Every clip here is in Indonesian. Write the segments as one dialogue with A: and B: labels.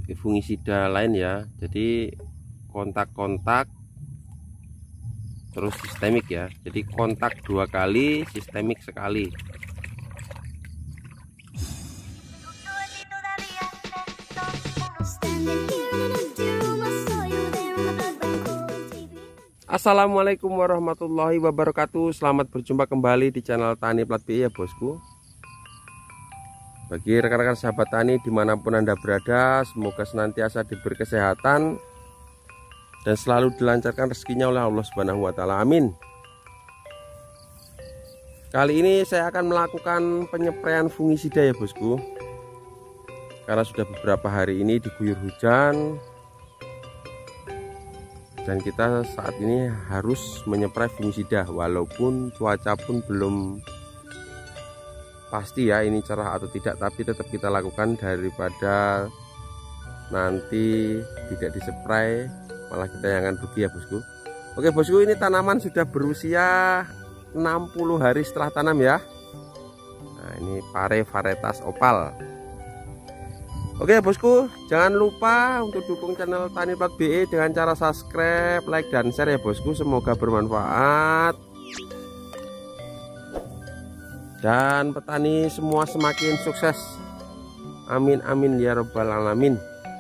A: fungisida lain ya. Jadi kontak-kontak terus sistemik ya. Jadi kontak 2 kali, sistemik sekali. Assalamualaikum warahmatullahi wabarakatuh. Selamat berjumpa kembali di channel Tani Plat BI ya bosku. Bagi rekan-rekan sahabat tani dimanapun Anda berada, semoga senantiasa diberi kesehatan dan selalu dilancarkan rezekinya oleh Allah Subhanahu wa Ta'ala. Amin. Kali ini saya akan melakukan penyepraian fungisida ya bosku, karena sudah beberapa hari ini diguyur hujan dan kita saat ini harus menyeprai fungisida walaupun cuaca pun belum pasti ya ini cerah atau tidak, tapi tetap kita lakukan daripada nanti tidak diseprai malah kita yang akan rugi ya bosku. Oke bosku, ini tanaman sudah berusia 60 hari setelah tanam ya. Nah, ini pare varietas opal. Oke bosku, jangan lupa untuk dukung channel Tani Plat BI dengan cara subscribe, like, dan share ya bosku. Semoga bermanfaat dan petani semua semakin sukses. Amin amin ya robbal alamin.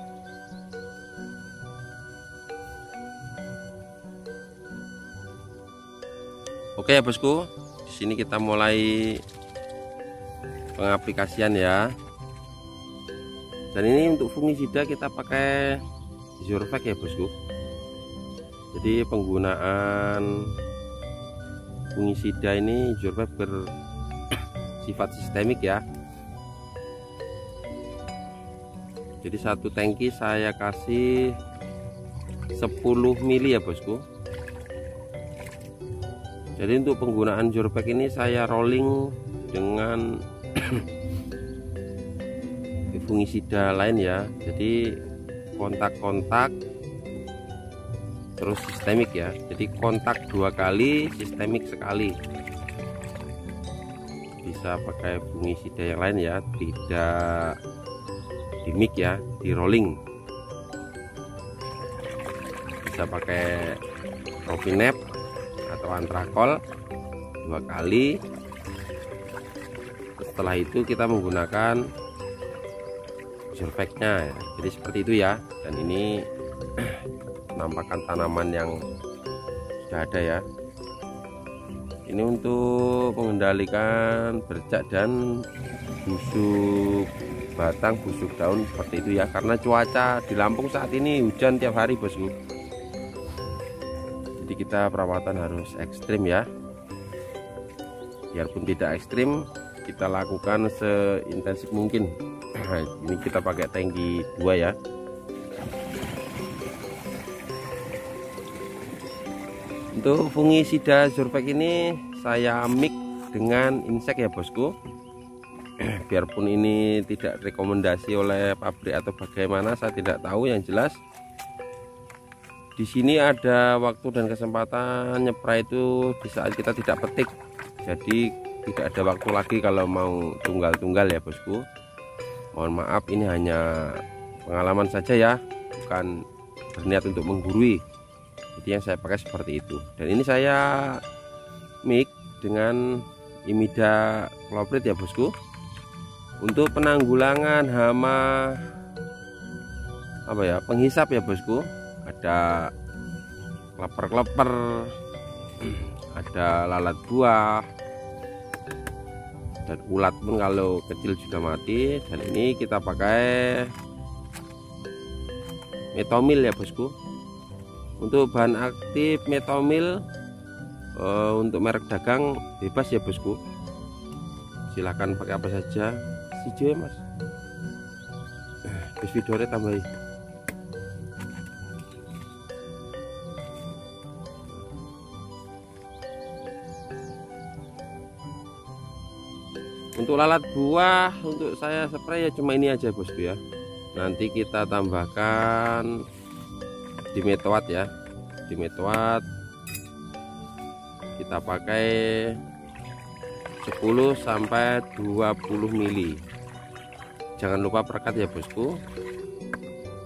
A: Oke ya bosku, di sini kita mulai pengaplikasian ya. Dan ini untuk fungisida kita pakai Zurfak ya bosku. Jadi penggunaan fungisida ini Zurfak bersifat sistemik ya. Jadi satu tangki saya kasih 10 mili ya bosku. Jadi untuk penggunaan Zurfak ini saya rolling dengan fungisida lain ya. Jadi kontak-kontak terus sistemik ya. Jadi kontak 2 kali, sistemik sekali. Bisa pakai fungisida yang lain ya, tidak di mix ya, di rolling. Bisa pakai Rofinep atau Antrakol 2 kali. Setelah itu kita menggunakan Zurfaknya ya. Jadi seperti itu ya. Dan ini penampakan tanaman yang sudah ada ya. Ini untuk mengendalikan bercak dan busuk batang, busuk daun seperti itu ya. Karena cuaca di Lampung saat ini hujan tiap hari bosku. Jadi kita perawatan harus ekstrim ya. Biarpun tidak ekstrim, kita lakukan seintensif mungkin. Ini kita pakai tangki 2 ya. Untuk fungisida Zurfak ini saya mix dengan insek ya bosku. Biarpun ini tidak rekomendasi oleh pabrik atau bagaimana, saya tidak tahu. Yang jelas di sini ada waktu dan kesempatan nyepray itu di saat kita tidak petik. Jadi tidak ada waktu lagi kalau mau tunggal-tunggal ya bosku. Mohon maaf, ini hanya pengalaman saja ya, bukan berniat untuk menggurui. Jadi yang saya pakai seperti itu. Dan ini saya mix dengan Imida Cloprid ya bosku. Untuk penanggulangan hama penghisap ya bosku. Ada kleper-kleper, ada lalat buah, dan ulat pun kalau kecil juga mati. Dan ini kita pakai metomil ya bosku. Untuk bahan aktif metomil untuk merek dagang bebas ya bosku, silahkan pakai apa saja. Hijau ya mas, videonya tambahin. Untuk lalat buah untuk saya spray ya cuma ini aja bosku ya. Nanti kita tambahkan Dimetoat ya. Dimetoat kita pakai 10 sampai 20 mili. Jangan lupa perekat ya bosku.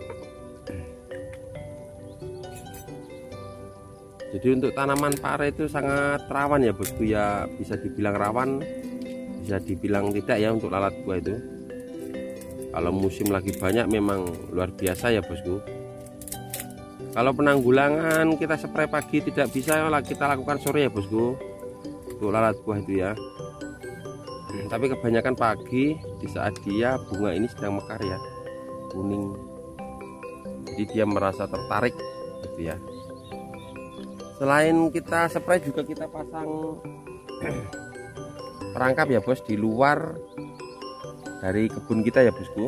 A: Jadi untuk tanaman pare itu sangat rawan ya bosku ya, bisa dibilang rawan, bisa dibilang tidak ya untuk lalat buah itu. Kalau musim lagi banyak memang luar biasa ya bosku. Kalau penanggulangan kita spray pagi tidak bisa, kita lakukan sore ya bosku untuk lalat buah itu ya. Tapi kebanyakan pagi di saat dia bunga ini sedang mekar ya, kuning, jadi dia merasa tertarik gitu ya. Selain kita spray juga kita pasang perangkap ya bos di luar dari kebun kita ya bosku.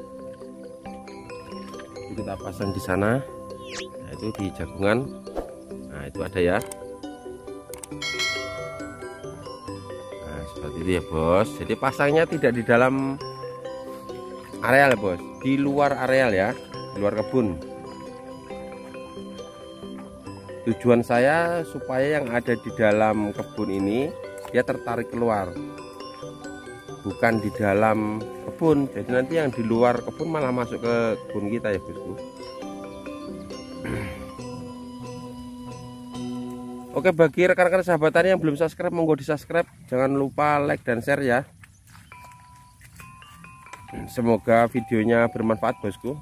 A: Jadi kita pasang di sana, nah itu di jagungan, nah itu ada ya. Seperti itu ya bos. Jadi pasangnya tidak di dalam areal ya bos, di luar areal ya, di luar kebun. Tujuan saya supaya yang ada di dalam kebun ini dia tertarik keluar, bukan di dalam kebun. Jadi nanti yang di luar kebun malah masuk ke kebun kita ya bosku. Oke, bagi rekan-rekan sahabat tani yang belum subscribe, monggo di subscribe, jangan lupa like dan share ya. Semoga videonya bermanfaat bosku.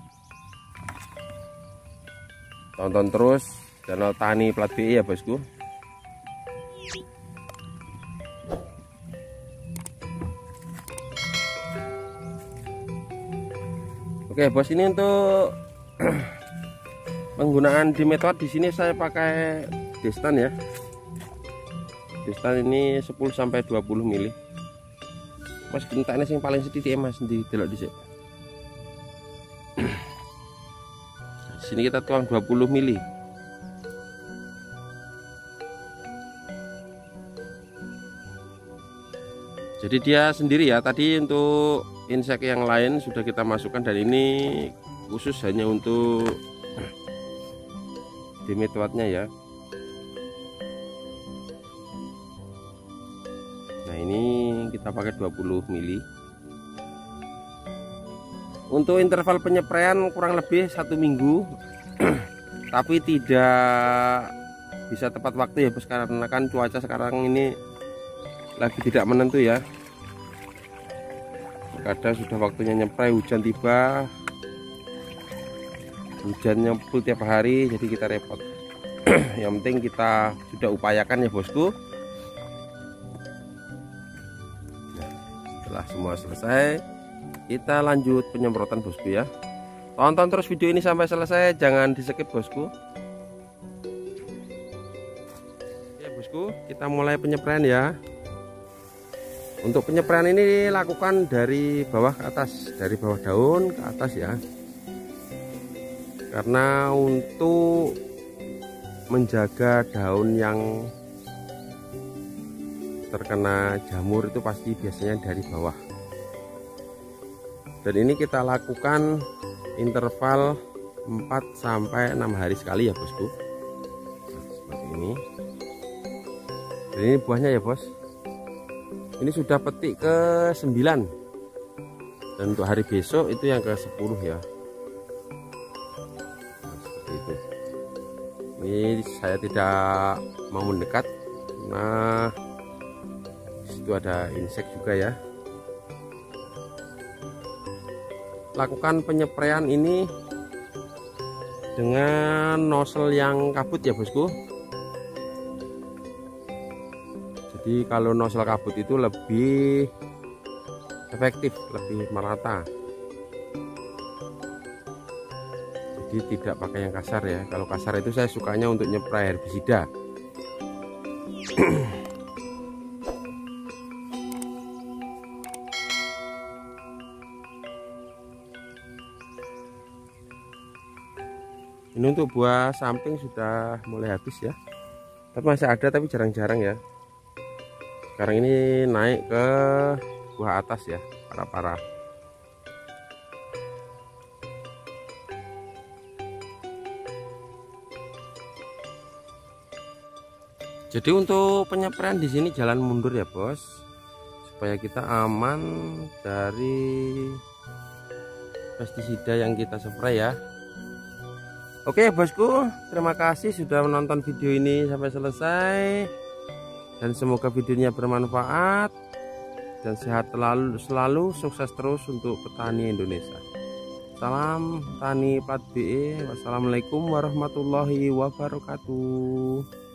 A: Tonton terus channel Tani Plat BI ya bosku. Oke bos, ini untuk penggunaan dimetode di sini saya pakai Destan ya. Destan ini 10-20 mili. Mas bentaknya sing paling sedikit mas di delok dhisik. Di sini kita tuang 20 mili. Jadi dia sendiri ya. Tadi untuk insek yang lain sudah kita masukkan, dan ini khusus hanya untuk dimetodenya ya. Nah ini kita pakai 20 mili. Untuk interval penyepraian kurang lebih 1 minggu. Tapi tidak bisa tepat waktu ya bos, karena kan cuaca sekarang ini lagi tidak menentu ya. Kadang sudah waktunya nyepray, hujan tiba, hujannya full tiap hari, jadi kita repot. Yang penting kita sudah upayakan ya bosku. Setelah semua selesai, kita lanjut penyemprotan bosku ya. Tonton terus video ini sampai selesai, jangan di skip bosku. Ya bosku, kita mulai penyepraian ya. Untuk penyepraian ini lakukan dari bawah ke atas, dari bawah daun ke atas ya. Karena untuk menjaga daun yang terkena jamur itu pasti biasanya dari bawah. Dan ini kita lakukan interval 4-6 hari sekali ya bosku. Nah, seperti ini. Dan ini buahnya ya bos. Ini sudah petik ke 9. Dan untuk hari besok itu yang ke 10 ya. Nah, seperti itu. Ini saya tidak mau mendekat karena itu ada insek juga ya. Lakukan penyepraian ini dengan nozzle yang kabut ya bosku. Jadi kalau nozzle kabut itu lebih efektif, lebih merata. Jadi tidak pakai yang kasar ya. Kalau kasar itu saya sukanya untuk nyepray herbisida. Ini untuk buah samping sudah mulai habis ya. Tapi masih ada, tapi jarang-jarang ya. Sekarang ini naik ke buah atas ya, parah-parah. Jadi untuk penyepraian di sini jalan mundur ya bos, supaya kita aman dari pestisida yang kita spray ya. Oke bosku, terima kasih sudah menonton video ini sampai selesai, dan semoga videonya bermanfaat dan sehat selalu sukses terus untuk petani Indonesia. Salam Tani Plat BE. Wassalamualaikum warahmatullahi wabarakatuh.